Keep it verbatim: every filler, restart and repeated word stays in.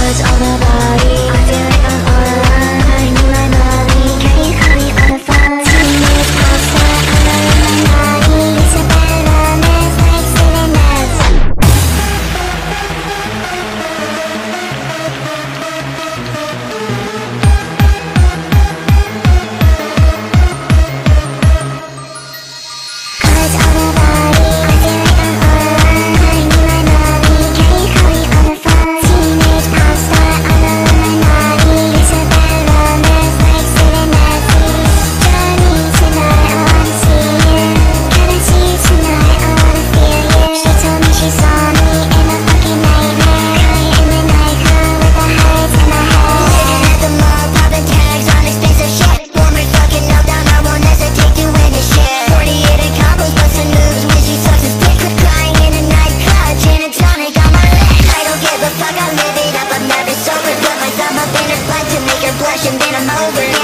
Cause all the body, I feel like I'm all alone. I need my mommy, can you call me on the phone? Teenage pop star, I'm not in my body. It's a bad romance, like Steven Ness. Cause all the body, I feel like I'm all alone. I need my mommy, can you call me on the phone? Teenage pop star, I'm not in my body. It's a bad romance, like Steven Ness. Johnny, tonight I wanna see you. Can I see you tonight? I wanna feel you. She told me she saw me in a fucking nightmare. Crying in the nightclub with the highs in my head. Living at the mall, popping tags on expensive shit. Want me fucking up down, I won't hesitate to win this shit. forty-eight in combos, busting moves when she sucks his dick. Crying in a nightclub, gin and tonic on my lips. I don't give a fuck, I live it up, I'm never sober. Put my thumb up in her butt to make her blush and then I'm over.